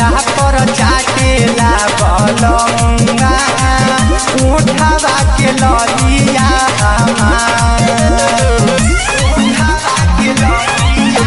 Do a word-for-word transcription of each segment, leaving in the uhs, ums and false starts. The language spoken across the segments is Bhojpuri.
जिया पर चाटेला बलंगा उठावा के ललिया उठावा के ललिया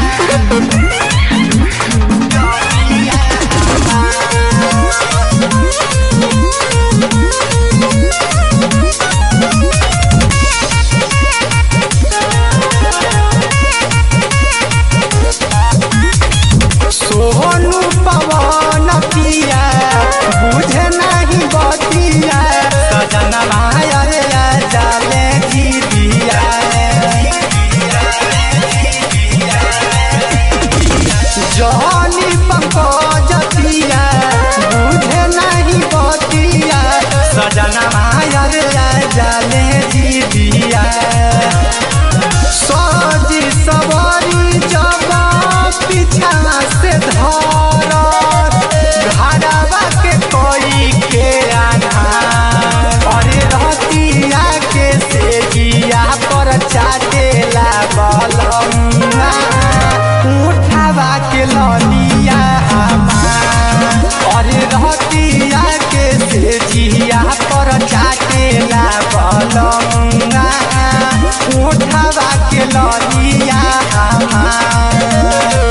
सोनू पवन पिया बुझे नहीं बतिया सजना माया जाले जी दिया जहनी पंकज पिया बुझे नहीं बतिया सजना माया जाले जी दिया सजी सवारी जब पीछा से धर घरवा के कोई के आना अरे रहतिया के से जिया पर चाटेला बलंगा उठावा के ललिया अरे रहतिया के से जिया पर चाटेला बलंगा उठावा के ललिया